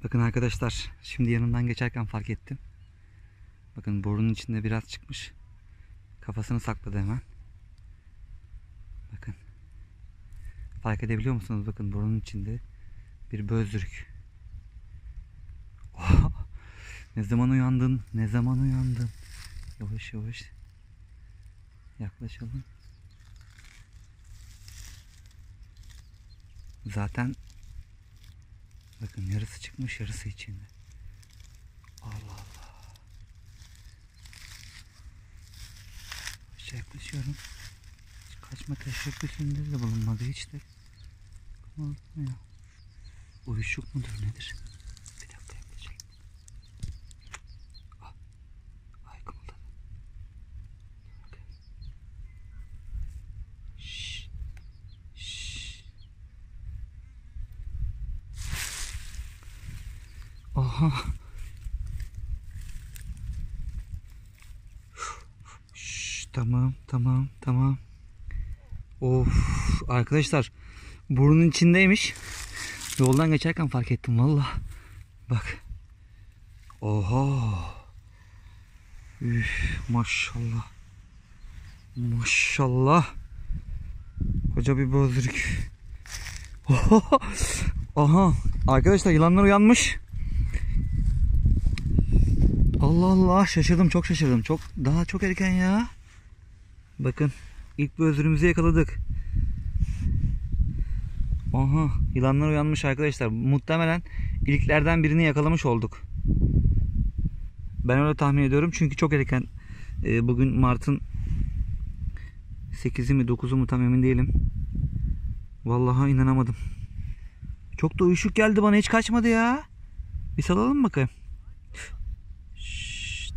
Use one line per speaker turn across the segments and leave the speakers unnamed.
Bakın arkadaşlar, şimdi yanından geçerken fark ettim. Bakın burnunun içinde biraz çıkmış. Kafasını sakladı hemen. Bakın. Fark edebiliyor musunuz? Bakın burnunun içinde bir böğürzük. Oh, ne zaman uyandın? Ne zaman uyandın? Yavaş yavaş yaklaşalım. Zaten bakın yarısı çıkmış, yarısı içinde. Allah Allah. Yaklaşıyorum. Kaçma teşebbüsünde de bulunmadı hiç de. Oldu mu ya? Uyuşuk mudur nedir? Bir dakika yaklaşayım. Ah. Ay kımıldadı. Okay. Şşş. Şşş. Aha. Şşş, tamam. Of arkadaşlar, burnun içindeymiş. Yoldan geçerken fark ettim valla. Bak. Oha. Üf, maşallah. Maşallah. Koca bir böğürzük. Aha. Arkadaşlar yılanlar uyanmış. Allah Allah, şaşırdım, çok şaşırdım. Daha çok erken ya. Bakın ilk böğürzüğümüzü yakaladık. Aha, yılanlar uyanmış arkadaşlar. Muhtemelen ilklerden birini yakalamış olduk. Ben öyle tahmin ediyorum çünkü çok erken. Bugün Mart'ın 8'i mi 9'u mu tam emin değilim. Vallahi inanamadım. Çok da uyuşuk geldi bana, hiç kaçmadı ya. Bir salalım bakayım. Şşt.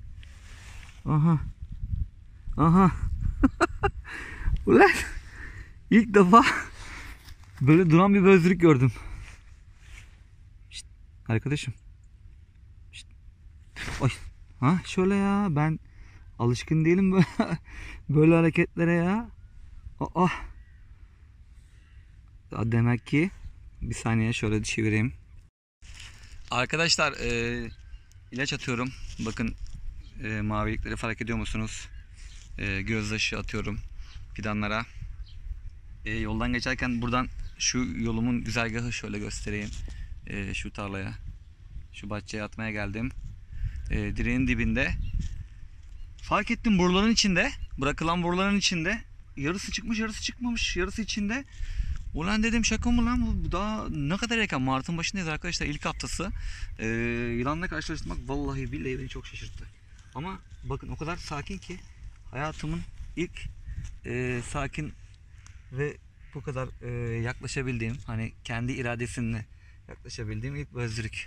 Aha. Ulan ilk defa böyle duran bir böğürzük gördüm. Şşt, arkadaşım. Şşt. Oy. Ha şöyle ya, ben alışkın değilim böyle, böyle hareketlere ya. Aa. Demek ki bir saniye şöyle çevireyim. Arkadaşlar ilaç atıyorum. Bakın mavilikleri fark ediyor musunuz? Gözyaşı atıyorum fidanlara. Yoldan geçerken buradan şu yolumun güzergahı şöyle göstereyim. Şu tarlaya, şu bahçeye atmaya geldim. Direğin dibinde. Fark ettim boruların içinde. Bırakılan boruların içinde. Yarısı çıkmış, yarısı çıkmamış, yarısı içinde. Ulan dedim, şaka mı lan bu, daha ne kadar erken, Mart'ın başındayız arkadaşlar, ilk haftası. Yılanla karşılaşmak vallahi billahi beni çok şaşırttı. Ama bakın o kadar sakin ki, hayatımın ilk sakin ve bu kadar yaklaşabildiğim, hani kendi iradesimle yaklaşabildiğim ilk böğürzük.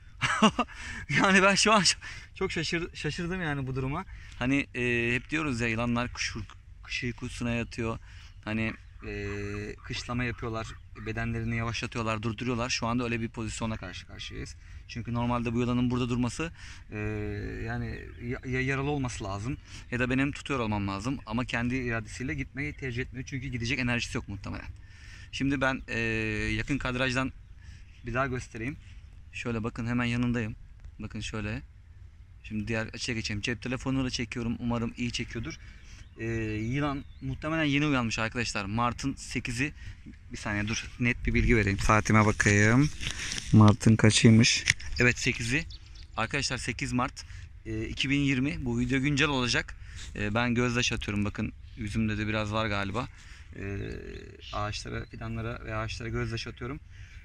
Yani ben şu an çok şaşırdım yani bu duruma. Hani hep diyoruz ya, yılanlar kış uykusuna yatıyor. Hani kışlama yapıyorlar, bedenlerini yavaşlatıyorlar, durduruyorlar. Şu anda öyle bir pozisyonla karşı karşıyayız. Çünkü normalde bu yılanın burada durması yani ya yaralı olması lazım ya da benim tutuyor olmam lazım. Ama kendi iradesiyle gitmeyi tercih etmiyor. Çünkü gidecek enerjisi yok muhtemelen. Şimdi ben yakın kadrajdan bir daha göstereyim. Şöyle bakın, hemen yanındayım. Bakın şöyle. Şimdi diğer açıya geçeyim. Cep telefonuyla çekiyorum. Umarım iyi çekiyordur. Yılan muhtemelen yeni uyanmış arkadaşlar. Mart'ın 8'i. Bir saniye dur, net bir bilgi vereyim. Saatime bakayım. Mart'ın kaçıymış? Evet, 8'i. Arkadaşlar 8 Mart 2020. Bu video güncel olacak. Ben gözdaş atıyorum. Bakın yüzümde de biraz var galiba. Ağaçlara, fidanlara ve ağaçlara gözdaş atıyorum.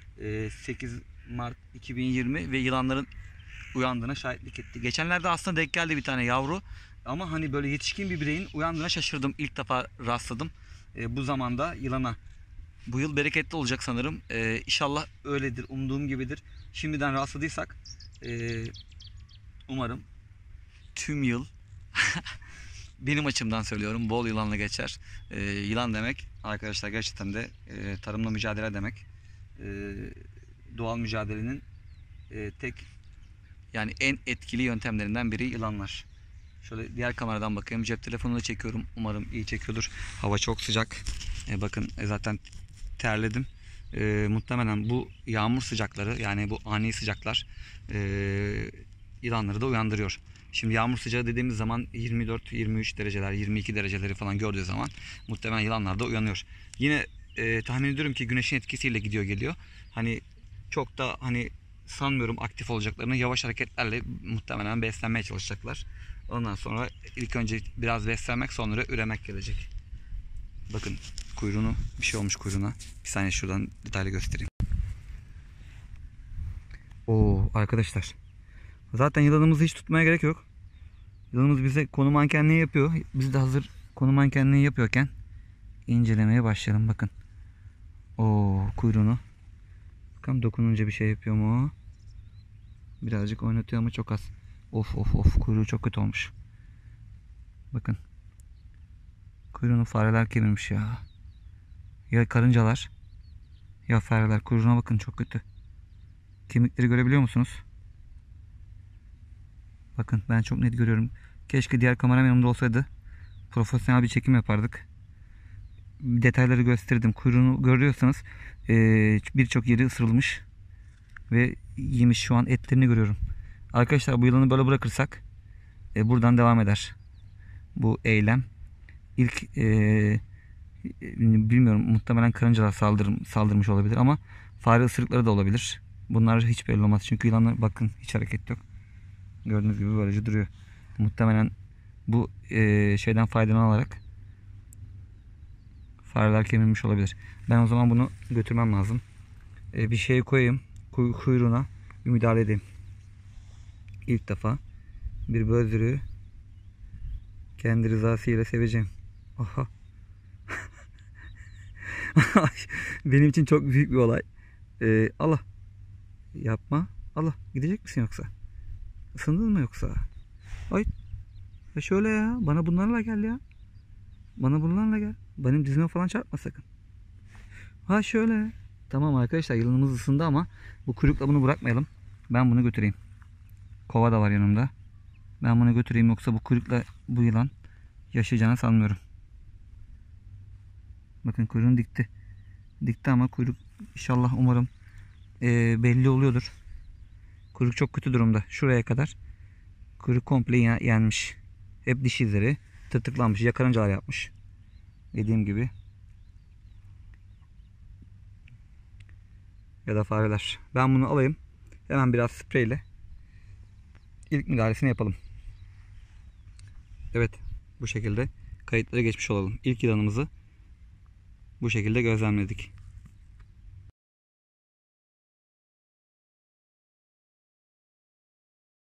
8 Mart 2020 ve yılanların uyandığına şahitlik etti. Geçenlerde aslında denk geldi bir tane yavru. Ama hani böyle yetişkin bir bireyin uyandığına şaşırdım. İlk defa rastladım. Bu zamanda yılana. Bu yıl bereketli olacak sanırım. İnşallah öyledir. Umduğum gibidir. Şimdiden rastladıysak umarım tüm yıl benim açımdan söylüyorum, bol yılanla geçer. Yılan demek arkadaşlar gerçekten de tarımla mücadele demek. Doğal mücadelenin tek, yani en etkili yöntemlerinden biri yılanlar. Şöyle diğer kameradan bakayım. Cep telefonuyla çekiyorum. Umarım iyi çekiyordur. Hava çok sıcak. Bakın zaten terledim. Muhtemelen bu yağmur sıcakları, yani bu ani sıcaklar yılanları da uyandırıyor. Şimdi yağmur sıcağı dediğimiz zaman 24-23 dereceler, 22 dereceleri falan gördüğü zaman muhtemelen yılanlar da uyanıyor. Yine tahmin ediyorum ki güneşin etkisiyle gidiyor geliyor. Hani çok da hani sanmıyorum aktif olacaklarını, yavaş hareketlerle muhtemelen beslenmeye çalışacaklar. Ondan sonra ilk önce biraz beslenmek, sonra üremek gelecek. Bakın kuyruğunu, bir şey olmuş kuyruğuna. Bir saniye şuradan detaylı göstereyim. Oo arkadaşlar. Zaten yılanımızı hiç tutmaya gerek yok. Yılanımız bize konu mankenliği yapıyor. Biz de hazır konu mankenliği yapıyorken incelemeye başlayalım. Bakın. Oo kuyruğunu. Bakalım dokununca bir şey yapıyor mu? Birazcık oynatıyor ama çok az. Of of of, kuyruğu çok kötü olmuş. Bakın. Kuyruğunu fareler kemirmiş ya. Ya karıncalar ya fareler. Kuyruğuna bakın, çok kötü. Kemikleri görebiliyor musunuz? Bakın ben çok net görüyorum. Keşke diğer kameram yanımda olsaydı. Profesyonel bir çekim yapardık. Detayları gösterdim. Kuyruğunu görüyorsanız birçok yeri ısırılmış ve yemiş, şu an etlerini görüyorum. Arkadaşlar bu yılanı böyle bırakırsak buradan devam eder bu eylem. İlk bilmiyorum, muhtemelen karıncalar saldırmış olabilir ama fare ısırıkları da olabilir. Bunlar hiç belli olmaz. Çünkü yılanlar bakın hiç hareket yok. Gördüğünüz gibi böylece duruyor. Muhtemelen bu şeyden faydalanarak fareler kemirmiş olabilir. Ben o zaman bunu götürmem lazım. Bir şey koyayım. Kuyruğuna bir müdahale edeyim. İlk defa bir böldürüğü kendi rızasıyla seveceğim. Aha. Benim için çok büyük bir olay. Allah. Yapma. Allah. Gidecek misin yoksa? Isındın mı yoksa? Ay. Ya şöyle ya. Bana bunlarla gel ya. Bana bunlarla gel. Benim dizime falan çarpma sakın. Ha şöyle. Tamam arkadaşlar, yılanımız ısındı ama bu kuyrukla bunu bırakmayalım. Ben bunu götüreyim. Kova da var yanımda. Ben bunu götüreyim, yoksa bu kuyrukla bu yılan yaşayacağını sanmıyorum. Bakın kuyruğunu dikti. Dikti ama kuyruk inşallah, umarım belli oluyordur. Kuyruk çok kötü durumda. Şuraya kadar. Kuyruk komple yenmiş. Hep diş izleri tırtıklanmış. Ya karıncalar yapmış. Dediğim gibi. Ya da fareler. Ben bunu alayım. Hemen biraz spreyle ilk müdahalesini yapalım. Evet. Bu şekilde kayıtlara geçmiş olalım. İlk yılanımızı bu şekilde gözlemledik.